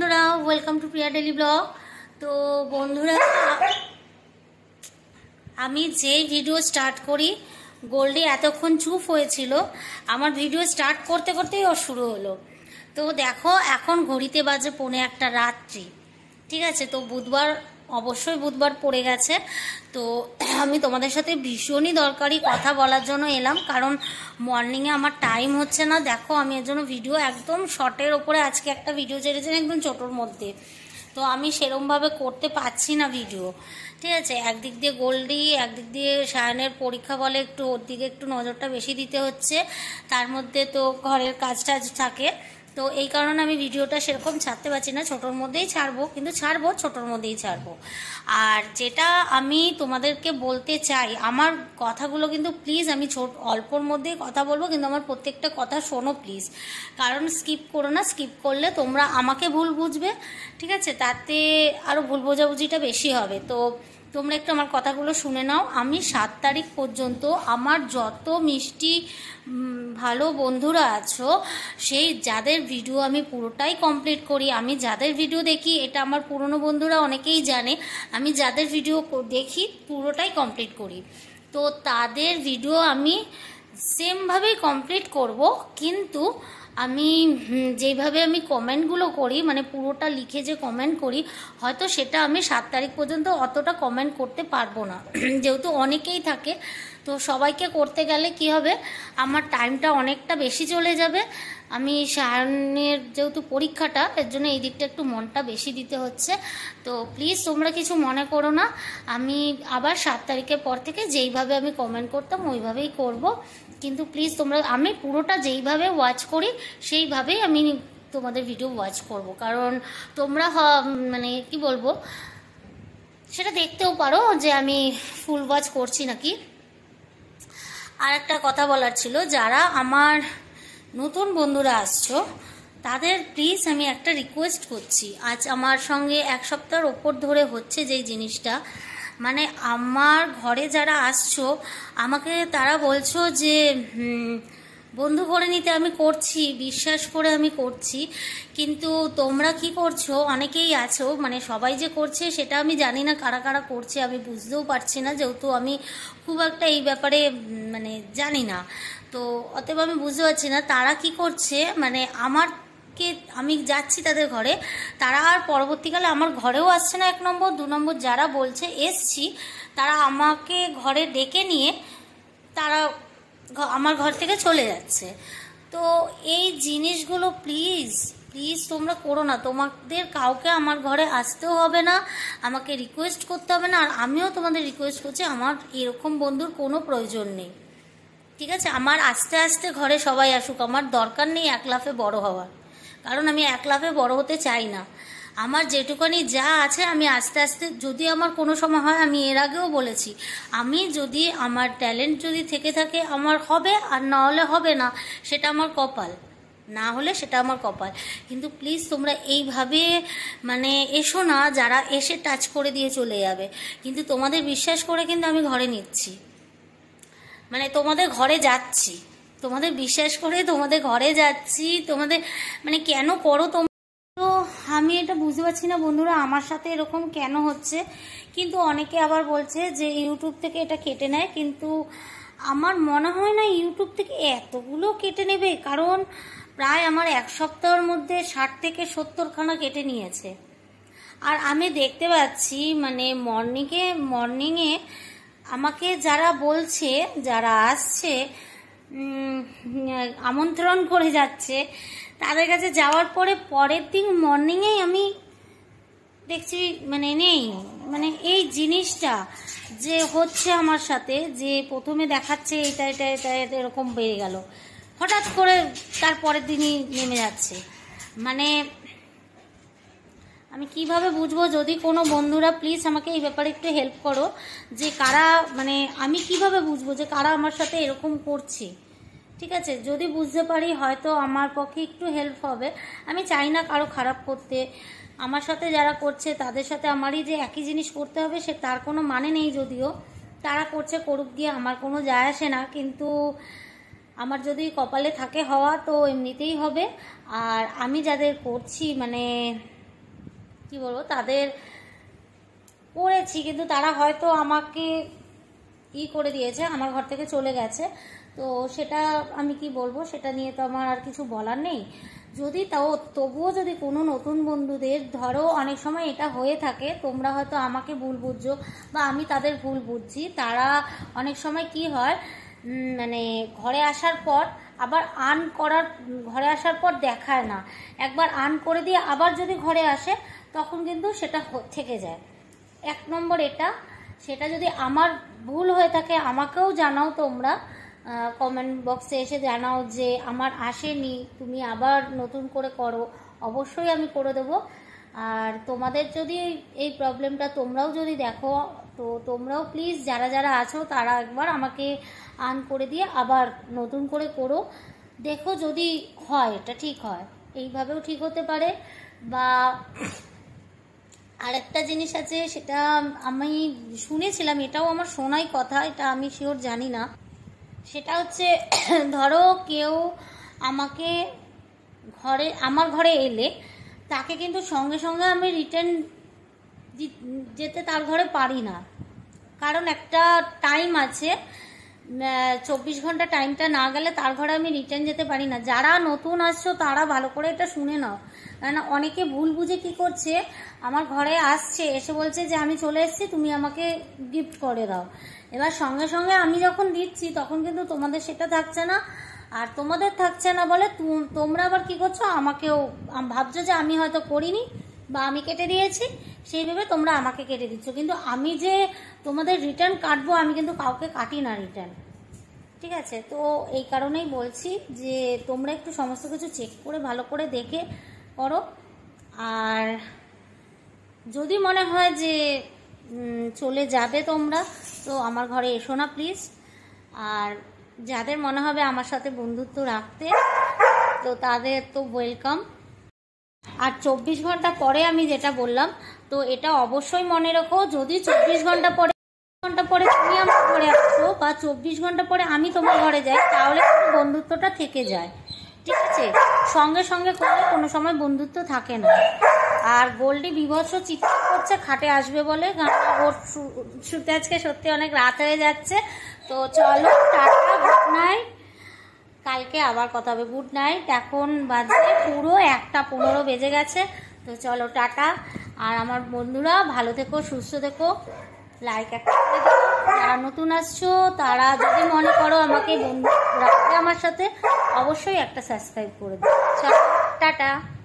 বন্ধুরা, welcome to Priya daily blog. তো বন্ধুরা, আমি যেই ভিডিও স্টার্ট করি গোল্ডি এতক্ষণ চুপ হয়েছিল। আমার ভিডিও স্টার্ট করতে করতেই ও শুরু হলো। তো দেখো, এখন ঘড়িতে বাজে 1:45 রাত্রি। ঠিক আছে, তো অবশ্যই বুধবার পড়ে গেছে। তো আমি তোমাদের সাথে ভীষণই দরকারি কথা বলার জন্য এলাম, কারণ মর্নিংয়ে আমার টাইম হচ্ছে না। দেখো, আমি এর জন্য ভিডিও একদম শর্টের ওপরে আজকে একটা ভিডিও ছেড়েছি, একদম ছোটোর মধ্যে। তো আমি সেরমভাবে করতে পারছি না ভিডিও। ঠিক আছে, একদিক দিয়ে গোল্ডি, একদিক দিয়ে সায়নের পরীক্ষা বলে একটু ওর দিকে একটু নজরটা বেশি দিতে হচ্ছে। তার মধ্যে তো ঘরের কাজ টাজ থাকে। তো এই কারণে আমি ভিডিওটা সেরকম ছাড়তে পারছি না। ছোটোর মধ্যেই ছাড়বো, কিন্তু ছোটোর মধ্যেই ছাড়বো। আর যেটা আমি তোমাদেরকে বলতে চাই, আমার কথাগুলো কিন্তু প্লিজ, আমি অল্পর মধ্যেই কথা বলবো, কিন্তু আমার প্রত্যেকটা কথা শোনো প্লিজ। কারণ স্কিপ করো না, স্কিপ করলে তোমরা আমাকে ভুল বুঝবে। ঠিক আছে, তাতে আরও ভুল বোঝাবুঝিটা বেশি হবে। তো তোমরা একটু আমার কথাগুলো শুনে নাও। আমি 7 তারিখ পর্যন্ত আমার যত মিষ্টি ভালো বন্ধুরা আছো, সেই যাদের ভিডিও আমি পুরোটাই কমপ্লিট করি, আমি যাদের ভিডিও দেখি, এটা আমার পুরনো বন্ধুরা অনেকেই জানে, আমি যাদের ভিডিও দেখি পুরোটাই কমপ্লিট করি। তো তাদের ভিডিও আমি সেমভাবেই কমপ্লিট করব, কিন্তু আমি যেইভাবে আমি কমেন্টগুলো করি, মানে পুরোটা লিখে যে কমেন্ট করি, হয়তো সেটা আমি 7 তারিখ পর্যন্ত অতটা কমেন্ট করতে পারবো না, যেহেতু অনেকেই থাকে। তো সবাইকে করতে গেলে কি হবে, আমার টাইমটা অনেকটা বেশি চলে যাবে। আমি সায়নের যেহেতু পরীক্ষাটা, এর জন্য এই দিকটা একটু মনটা বেশি দিতে হচ্ছে। তো প্লিজ তোমরা কিছু মনে করো না, আমি আবার 7 তারিখের পর থেকে যেইভাবে আমি কমেন্ট করতাম ওইভাবেই করব। কিন্তু প্লিজ তোমরা, আমি পুরোটা যেইভাবে ওয়াচ করি সেইভাবেই আমি তোমাদের ভিডিও ওয়াচ করব, কারণ তোমরা মানে কি বলবো, সেটা দেখতেও পারো যে আমি ফুল ওয়াচ করছি নাকি। আর একটা কথা বলার ছিল, যারা আমার নতুন বন্ধুরা আসছো তাদের প্লিজ আমি একটা রিকোয়েস্ট করছি। আজ আমার সঙ্গে 1 সপ্তাহের ওপর ধরে হচ্ছে যেই জিনিসটা, মানে আমার ঘরে যারা আসছো আমাকে তারা বলছো যে বন্ধু করে নিতে আমি করছি, বিশ্বাস করে আমি করছি, কিন্তু তোমরা কি করছো, অনেকেই আছো, মানে সবাই যে করছে সেটা আমি জানি না, কারা কারা করছে আমি বুঝতেও পারছি না, যেহেতু আমি খুব একটা এই ব্যাপারে মানে জানি না। তো অতএব আমি বুঝতে পারছি না তারা কি করছে। মানে আমি যাচ্ছি তাদের ঘরে, তারা আর পরবর্তীকালে আমার ঘরেও আসছে না। 1 নম্বর, 2 নম্বর, যারা বলছে এসছি, তারা আমাকে ঘরে ডেকে নিয়ে তারা আমার ঘর থেকে চলে যাচ্ছে। তো এই জিনিসগুলো প্লিজ প্লিজ তোমরা করো না। তোমাদের কাউকে আমার ঘরে আসতেও হবে না, আমাকে রিকোয়েস্ট করতে হবে না, আর আমিও তোমাদের রিকোয়েস্ট করছি, আমার এরকম বন্ধুর কোনো প্রয়োজন নেই। ঠিক আছে, আমার আস্তে আস্তে ঘরে সবাই আসুক, আমার দরকার নেই 1 লাফে বড় হওয়ার, কারণ আমি 1 লাফে বড় হতে চাই না। আমার যেটুকানি যা আছে আমি আস্তে আস্তে, যদি আমার কোনো সময় হয়, আমি এর আগেও বলেছি, আমি যদি আমার ট্যালেন্ট যদি থেকে থাকে আমার হবে, আর না হলে হবে না, সেটা আমার কপাল, না হলে সেটা আমার কপাল। কিন্তু প্লিজ তোমরা এইভাবে মানে এসো না, যারা এসে টাচ করে দিয়ে চলে যাবে। কিন্তু তোমাদের বিশ্বাস করে কিন্তু আমি ঘরে নিচ্ছি, মানে তোমাদের ঘরে যাচ্ছি, তোমাদের বিশ্বাস করে তোমাদের ঘরে যাচ্ছি। তোমাদের মানে কেন করো তোমরা? তো আমি এটা বুঝতে পারছি না বন্ধুরা, আমার সাথে এরকম কেন হচ্ছে। কিন্তু অনেকে আবার বলছে যে ইউটিউব থেকে এটা কেটে নেয়, কিন্তু আমার মনে হয় না ইউটিউব থেকে এতগুলো কেটে নেবে, কারণ প্রায় আমার 1 সপ্তাহের মধ্যে 60 থেকে 70 খানা কেটে নিয়েছে। আর আমি দেখতে পাচ্ছি মানে মর্নিংয়ে আমাকে যারা বলছে, যারা আসছে, আমন্ত্রণ করে যাচ্ছে, তাদের কাছে যাওয়ার পরে পরের দিন মর্নিংয়েই আমি দেখছি মানে নেই। মানে এই জিনিসটা যে হচ্ছে আমার সাথে, যে প্রথমে দেখাচ্ছে এটা এটা এটা এটা এরকম বেড়ে গেল, হঠাৎ করে তার পরের দিনই নেমে যাচ্ছে। মানে আমি কিভাবে বুঝবো? যদি কোনো বন্ধুরা প্লিজ আমাকে এই ব্যাপারে একটু হেল্প করো, যে কারা, মানে আমি কিভাবে বুঝবো যে কারা আমার সাথে এরকম করছে। ঠিক আছে, যদি বুঝতে পারি হয়তো আমার পক্ষে একটু হেল্প হবে। আমি চাই না কারো খারাপ করতে, আমার সাথে যারা করছে তাদের সাথে আমারই যে একই জিনিস করতে হবে সে তার কোনো মানে নেই। যদিও তারা করছে, করুক গিয়ে, আমার কোনো যায় আসে না, কিন্তু আমার যদি কপালে থাকে হওয়া তো এমনিতেই হবে। আর আমি যাদের করছি, মানে কি বলবো, তাদের করেছি, কিন্তু তারা হয়তো আমাকে করে দিয়েছে, আমার ঘর থেকে চলে গেছে। তো সেটা আমি কি বলবো, সেটা নিয়ে তো আমার আর কিছু বলার নেই। যদি তবুও যদি কোনো নতুন বন্ধুদের ধরো অনেক সময় এটা হয়ে থাকে, তোমরা হয়তো আমাকে ভুল বুঝছো বা আমি তাদের ভুল বুঝছি, তারা অনেক সময় কি হয় মানে ঘরে আসার পর আবার ঘরে আসার পর দেখায় না, একবার করে দিয়ে আবার যদি ঘরে আসে তখন কিন্তু সেটা থেকে যায়। 1 নম্বর এটা, সেটা যদি আমার ভুল হয়ে থাকে আমাকেও জানাও, তোমরা কমেন্ট বক্সে এসে জানাও যে আমার আসেনি, তুমি আবার নতুন করে করো, অবশ্যই আমি করে দেবো। আর তোমাদের যদি এই প্রবলেমটা তোমরাও যদি দেখো, তো তোমরাও প্লিজ যারা যারা আছো তারা একবার আমাকে করে দিয়ে আবার নতুন করে করো, দেখো যদি হয় এটা ঠিক হয়। এইভাবেও ঠিক হতে পারে। বা আরেকটা জিনিস আছে, সেটা আমি শুনেছিলাম, এটাও আমার শোনাই কথা, এটা আমি শিওর জানি না। সেটা হচ্ছে ধরো কেউ আমার ঘরে এলে তাকে কিন্তু সঙ্গে সঙ্গে আমি রিটার্ন যেতে তার ঘরে পারি না, কারণ একটা টাইম আছে, 24 ঘন্টা টাইমটা না গেলে তার ঘরে আমি রিটার্ন যেতে পারি না। যারা নতুন আসছো তারা ভালো করে এটা শুনে নাও, কারণ অনেকে ভুল বুঝে কি করছে, আমার ঘরে আসছে, এসে বলছে যে আমি চলে এসেছি, তুমি আমাকে গিফট করে দাও। এবার সঙ্গে সঙ্গে আমি যখন দিচ্ছি তখন কিন্তু তোমাদের সেটা থাকছে না, আর তোমাদের থাকছে না বলে তোমরা আবার কি করছো, আমাকেও ভাবছো যে আমি হয়তো করিনি বা আমি কেটে দিয়েছি, সেইভাবে তোমরা আমাকে কেটে দিচ্ছ। কিন্তু আমি যে তোমাদের রিটার্ন কাটবো, আমি কিন্তু কাউকে কাটি না রিটার্ন, ঠিক আছে? তো এই কারণেই বলছি যে তোমরা একটু সমস্ত কিছু চেক করে ভালো করে দেখে করো। আর যদি মনে হয় যে চলে যাবে তোমরা, তো আমার ঘরে এসো না প্লিজ। আর যাদের মনে হবে আমার সাথে বন্ধুত্ব রাখতে, তো তাদের তো ওয়েলকাম। আর 24 ঘন্টা পরে আমি যেটা বললাম, তো এটা অবশ্যই মনে রেখো, যদি 24 ঘন্টা পরে তুমি আমার ঘরে আসো বা 24 ঘন্টা পরে আমি তোমার ঘরে যাই, তাহলে কিন্তু বন্ধুত্বটা থেকে যায়, ঠিক আছে? সঙ্গে সঙ্গে করলে কোনো সময় বন্ধুত্ব থাকে না। আর গোল্ডি বিভৎস চিৎকার করছে খাটে আসবে বলে, ওর শুতে আজকে সত্যি অনেক রাত হয়ে যাচ্ছে। তো চলো, টাটা, গুড নাইট, কালকে আবার কথা হবে। Good night. এখন বাজে পুরো 1:15 বেজে গেছে। তো চলো, টাটা। আর আমার বন্ধুরা ভালো থেকো, সুস্থ থেকো, লাইক একটা করে দিও। যারা নতুন আসছো তারা যদি মনে করো আমাকে বন্ধু রাখবে আমার সাথে, অবশ্যই একটা সাবস্ক্রাইব করে দিও। চলো, টাটা।